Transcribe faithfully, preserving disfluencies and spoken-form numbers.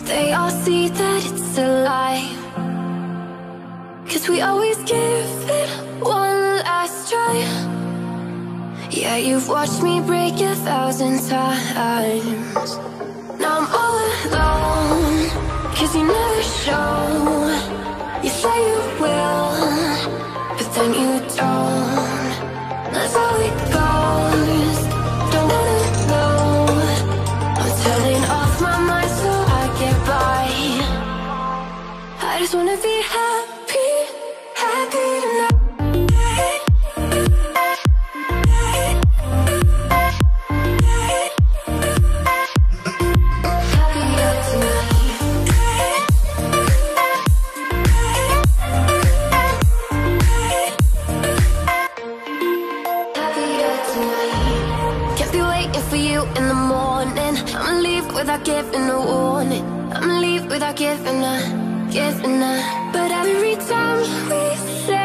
they all see that it's a lie. 'Cause we always give it one last try. Yeah, you've watched me break a thousand times. Now I'm all alone, 'cause you never show. You say you will, but then you don't. That's how it goes. Don't wanna know. I'm turning off my mind so I get by. I just wanna be happy, happy tonight. Without giving a warning, I'ma leave without giving a, giving a. But every time we say